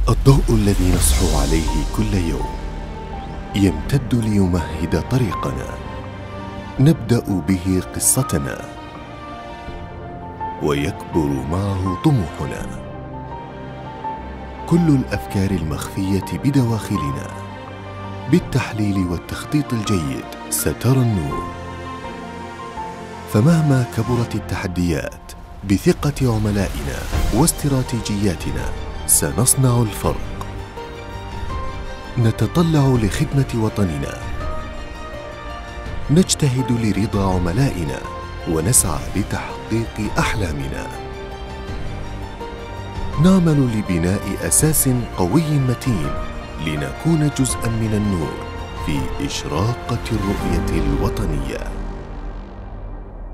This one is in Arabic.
الضوء الذي نصحو عليه كل يوم يمتد ليمهد طريقنا، نبدأ به قصتنا ويكبر معه طموحنا. كل الأفكار المخفية بدواخلنا بالتحليل والتخطيط الجيد سترى النور. فمهما كبرت التحديات، بثقة عملائنا واستراتيجياتنا سنصنع الفرق. نتطلع لخدمة وطننا، نجتهد لرضا عملائنا، ونسعى لتحقيق أحلامنا. نعمل لبناء أساس قوي متين لنكون جزءاً من النور في إشراقة الرؤية الوطنية.